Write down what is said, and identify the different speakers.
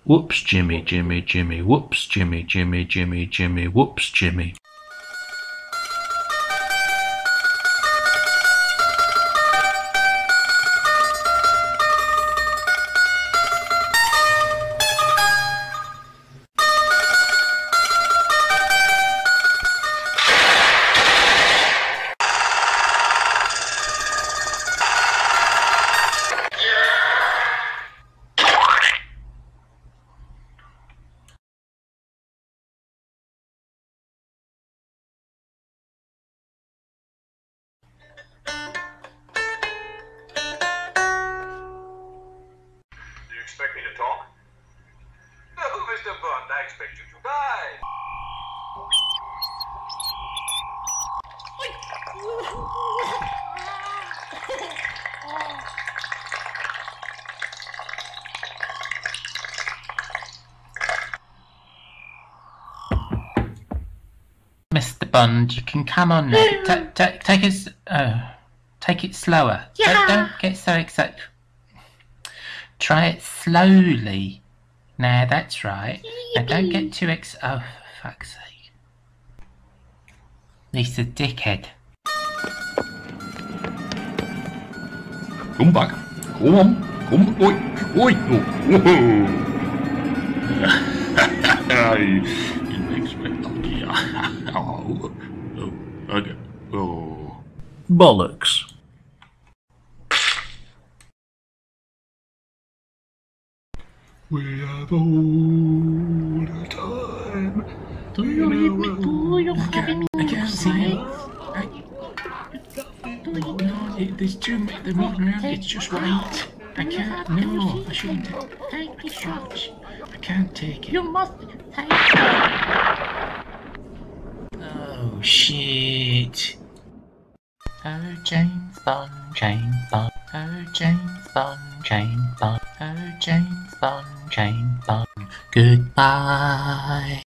Speaker 1: Whoops, Jimmy, Jimmy, Jimmy. Whoops, Jimmy, Jimmy, Jimmy, Jimmy. Whoops, Jimmy.
Speaker 2: Do you expect me to talk? No, Mr. Bond, I expect you to die.
Speaker 1: Mr. Bond, you can come on now. Take it slower.
Speaker 3: Yeah.
Speaker 1: Don't get so excited. Try it slowly. Now that's right. Now don't get too oh, for fuck's sake. He's a dickhead.
Speaker 4: Come back. Come on. Come. Oi. Oi. Oh. You expect that. Oh. Okay. Oh.
Speaker 5: Bollocks.
Speaker 4: We have all the time.
Speaker 3: Do you hear me? Do you having
Speaker 4: I can't see it.
Speaker 3: No,
Speaker 4: There's too much. They're moving around. It's just right. I can't. No, I shouldn't.
Speaker 3: Take the shots.
Speaker 4: I can't take it.
Speaker 3: You must take it.
Speaker 1: Oh shit. Oh James Bond, James Bond. Oh James Bond, James Bond. Oh James Bond, James Bond. Goodbye.